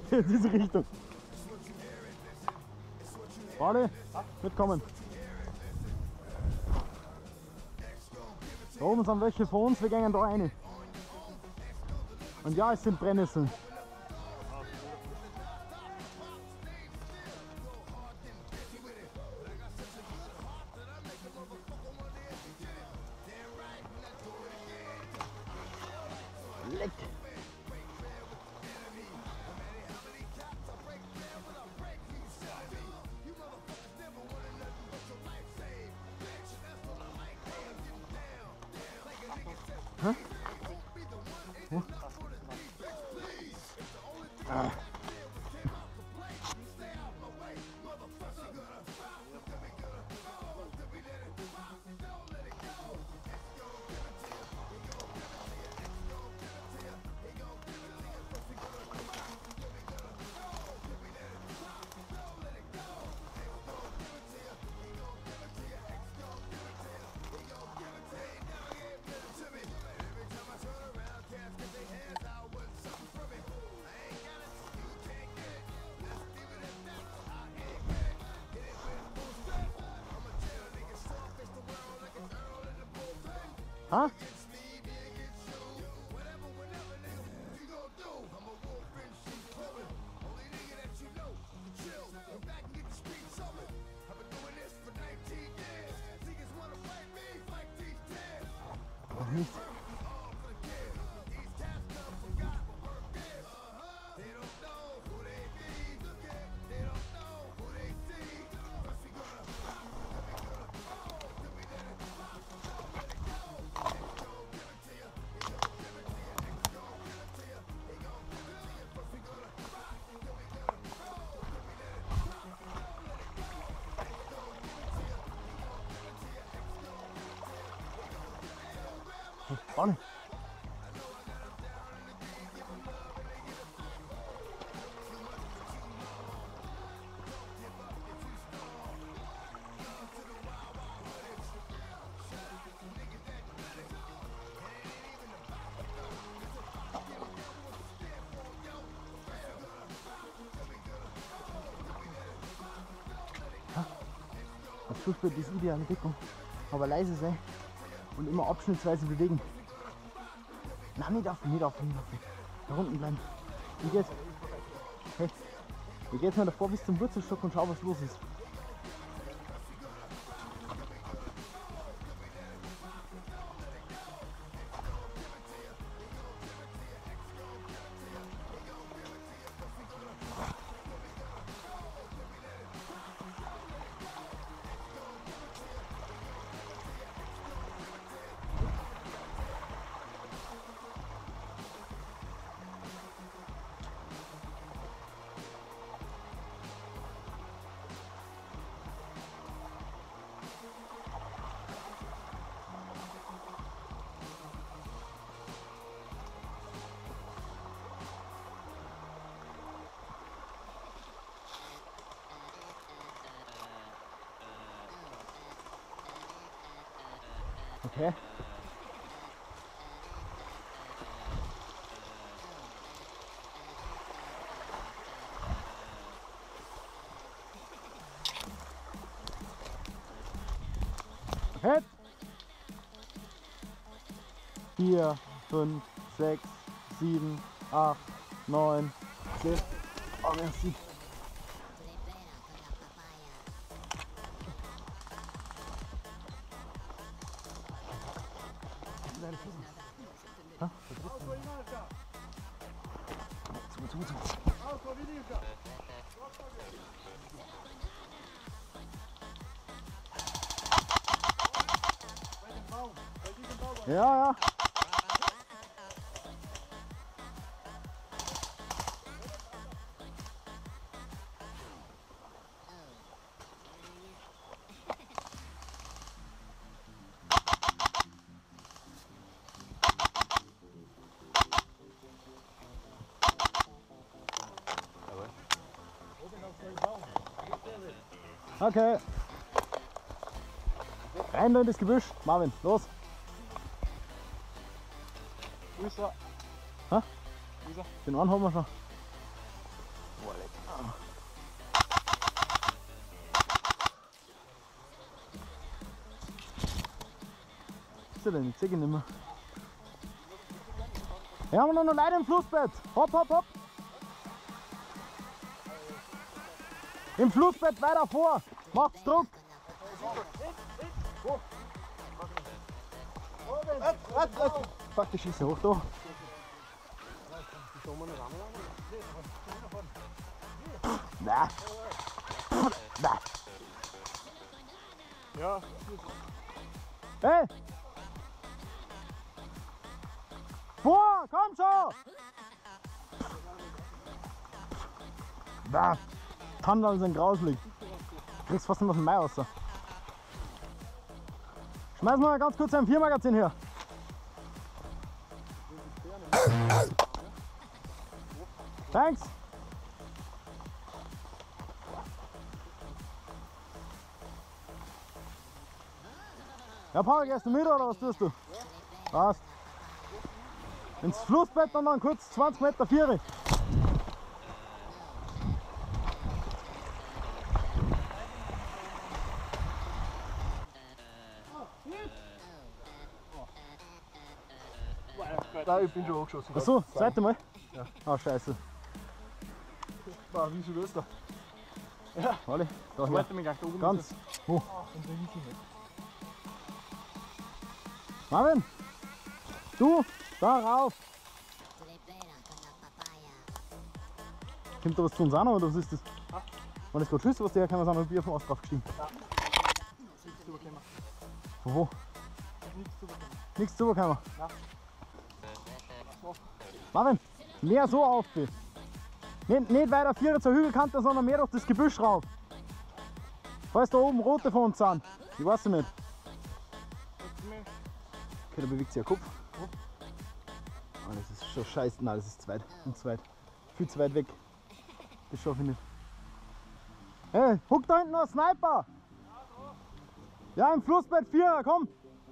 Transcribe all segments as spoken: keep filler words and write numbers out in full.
In diese Richtung. Warte, mitkommen. Da oben sind welche von uns, wir gehen da rein. Und ja, es sind Brennnesseln. Leck. Hä? Wo? Ah. Ha? Noch nicht. Vorne. Das Schussbild ist ideale Deckung, aber leise sein und immer abschnittsweise bewegen. Nein, nicht auf, nicht auf, nicht auf. Da unten bleiben. Wie geht's? Hey, wir gehen jetzt mal davor bis zum Wurzelstock und schauen, was los ist. Okay. Okay. Vier, fünf, sechs, sieben, acht, neun, zehn. Oh, merci. Ha? Zu, zu, zu. Ja, ja. Okay. Rein da in das Gebüsch. Marvin, los. Wo ist er? Hä? Wo ist er? Den einen haben wir schon. Was ist denn? Ich sehe ihn nicht mehr. Wir haben noch Leute im Flussbett. Hopp, hopp, hopp. Im Flussbett weiter vor. Macht's Druck. Fuck, die schießen hoch da. Nein. Nein. Ja. Hey! Vor, komm schon! Da! Tanneln sind grauslig. Du kriegst fast nicht auf den Mai raus. Schmeiß mal ganz kurz ein Vier-Magazin her. Thanks! Ja, Paul, gehst du mit oder was tust du? Passt. Ins Flussbett und dann kurz zwanzig Meter Viere. Nein, ich bin schon hochgeschossen. Achso, das zweite Mal? Ja. Ah, scheiße. Ah, wie viel ist da? Ja. Warte, da Ich her. wollte mich gleich da oben. Ganz. Wo? Und dann ist nicht. Marvin! Du! Da rauf! Kommt da was zu uns an oder was ist das? Ja. Wenn das gerade schüsse, was der kann, wir sind ein Bier vom Ast drauf gestiegen. Nichts überkommen. Von wo? Nichts überkommen. Nichts zu bekommen. Nein. So. Marvin, mehr so auf. Nicht, nicht weiter Vierer zur Hügelkante, sondern mehr durch das Gebüsch rauf. Falls da oben rote von uns sind. Ich weiß es nicht. Okay, da bewegt sich der Kopf. Oh, das ist schon scheiße. Nein, das ist zu weit. Und zu weit. Viel zu weit weg. Das schaffe ich nicht. Hey, guck da hinten noch, Sniper! Ja, im Flussbett Vierer, komm!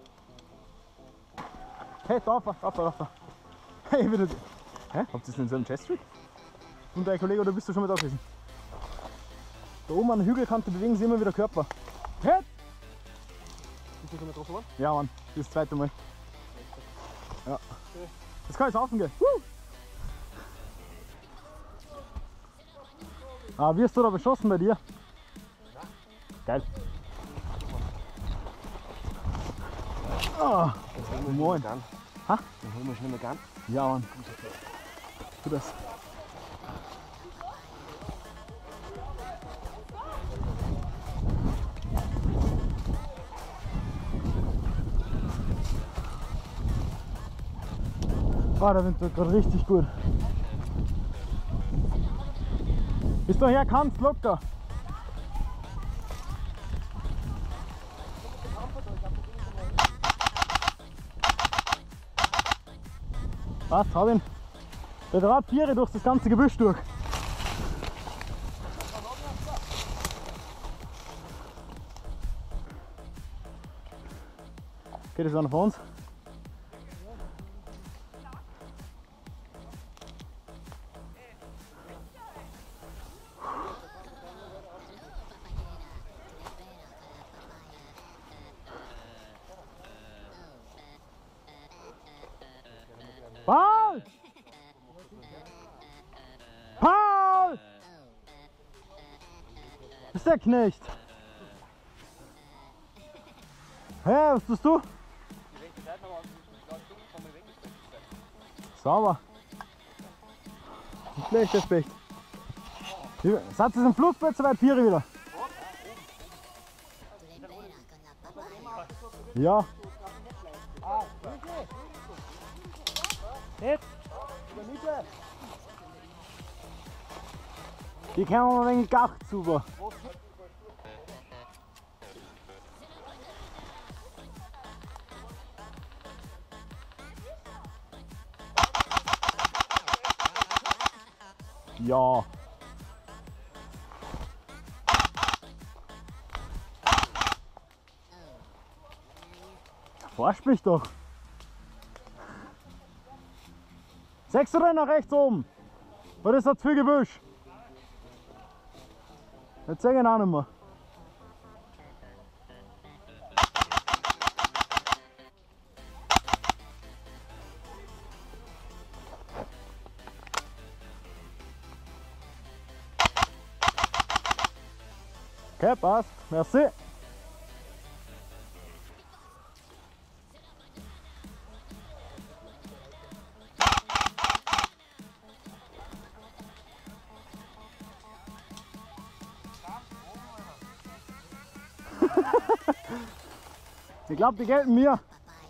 Hey, da, da, da, da. Hey, wieder. Hä? Habt ihr das in so einem Cheststreak? Und dein Kollege, oder bist du schon mit da gewesen? Da oben an der Hügelkante bewegen sie immer wieder Körper. Hey! Bist du schon mal getroffen worden? Ja, Mann, das ist das zweite Mal. Ja. Jetzt kann ich saufen gehen. Woo! Ah, wirst du da beschossen bei dir? Geil. Ah, moin. Dann Ha? holen wir schnell mal gern. Ja, Mann. Tu das. Ah, der Wind wird gerade richtig gut. Bis daher kannst locker. Passt, hab ihn. Der Draht Viere durch das ganze Gebüsch durch. Geht das einer von uns? Paul! Paul! Ist der Knecht? Hä, hey, was tust du? Sauber. Nicht schlecht, der Specht. Satz ist im Flussbett, soweit Viere wieder. Ja. Jetzt! In der Mitte! Die können wir ein wenig Gach super. Ja. Forsch mich doch. Sechs oder nach rechts oben? Oder ist das zu viel Gebüsch? Jetzt sage ich auch nicht mehr. Okay, passt. Merci. Ich glaube, die gelten mir.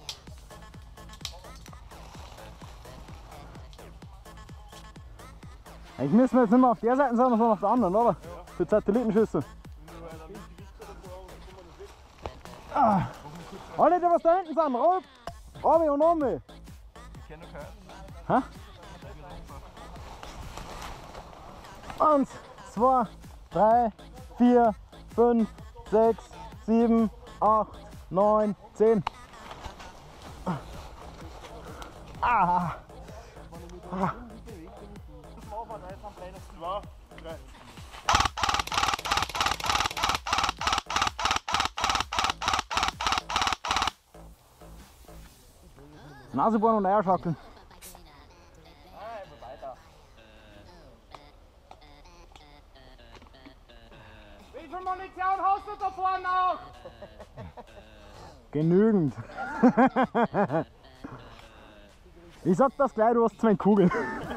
Eigentlich müssen wir jetzt nicht mehr auf der Seite sein, sondern auf der anderen, oder? Für Satellitenschüsse. Ah. Alle, die was da hinten sind, rauf! Rauf und um mich! Hä? Eins, zwei, drei, vier, fünf, sechs, sieben, acht, neun, zehn. Ah. Ah. Nasebohren und Eierschaukeln. Wie viel Munition hast du da vorne noch? Genügend. Ich sag das gleich, du hast zwei Kugeln.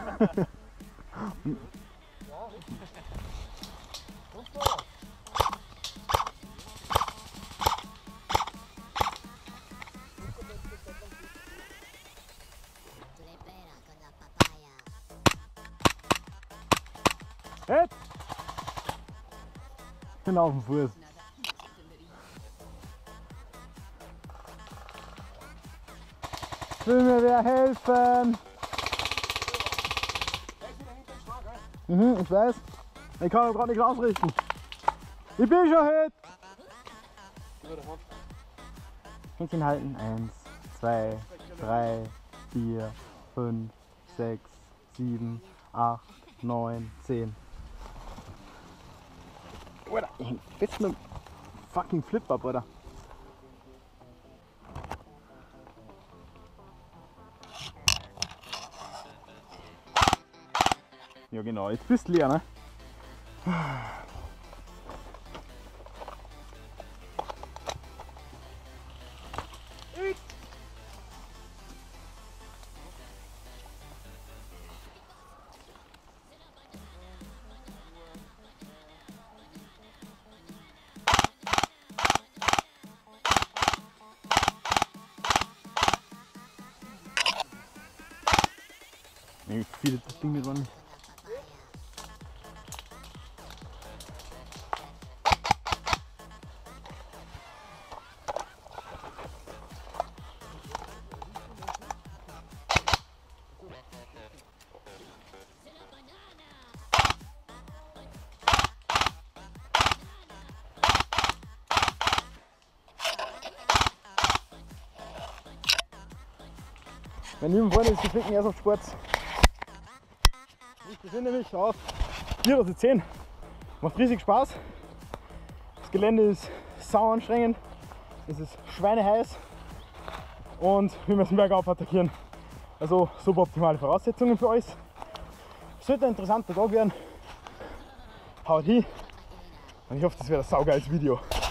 Jetzt! Bin auf dem Fuß. Will mir wer helfen? Mhm, ich weiß. Ich kann ihn gerade nicht ausrichten. Ich bin schon hit! Kannst ihn halten? Eins, zwei, drei, vier, fünf, sechs, sieben, acht, neun, zehn. Oder ich häng fest mit dem fucking Flip-Up, oder? Ja genau, jetzt bist du leer, ne? Wie viel das Ding nicht war nicht. Meine lieben Freunde, das geflickten Airsoft Sports. Ich befinde mich auf vier zehn. Macht riesig Spaß. Das Gelände ist sau anstrengend. Es ist schweineheiß. Und wir müssen bergauf attackieren. Also suboptimale Voraussetzungen für euch. Es wird ein interessanter Tag werden. Haut hin. Und ich hoffe, das wird ein saugeiles Video.